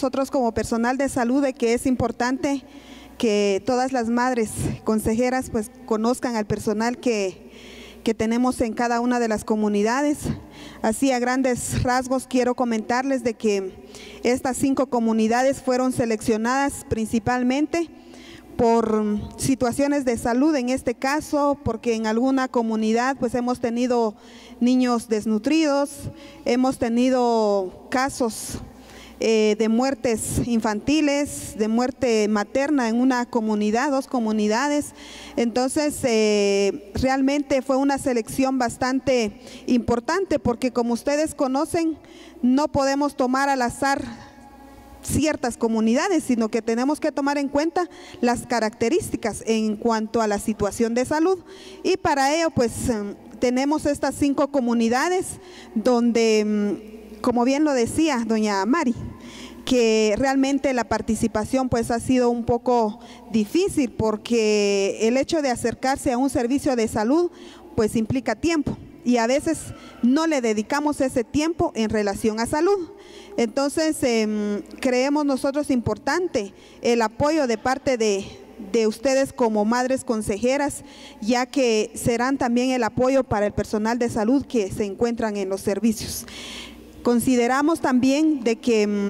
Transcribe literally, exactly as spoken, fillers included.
nosotros como personal de salud de que es importante que todas las madres consejeras pues conozcan al personal que, que tenemos en cada una de las comunidades. Así a grandes rasgos quiero comentarles de que estas cinco comunidades fueron seleccionadas principalmente por situaciones de salud, en este caso, porque en alguna comunidad pues hemos tenido niños desnutridos, hemos tenido casos eh, de muertes infantiles, de muerte materna en una comunidad, dos comunidades. Entonces, eh, realmente fue una selección bastante importante porque, como ustedes conocen, no podemos tomar al azar ciertas comunidades, sino que tenemos que tomar en cuenta las características en cuanto a la situación de salud, y para ello pues tenemos estas cinco comunidades donde, como bien lo decía doña Mari, que realmente la participación pues ha sido un poco difícil porque el hecho de acercarse a un servicio de salud pues implica tiempo y a veces no le dedicamos ese tiempo en relación a salud. Entonces, eh, creemos nosotros importante el apoyo de parte de, de ustedes como madres consejeras, ya que serán también el apoyo para el personal de salud que se encuentran en los servicios. Consideramos también de que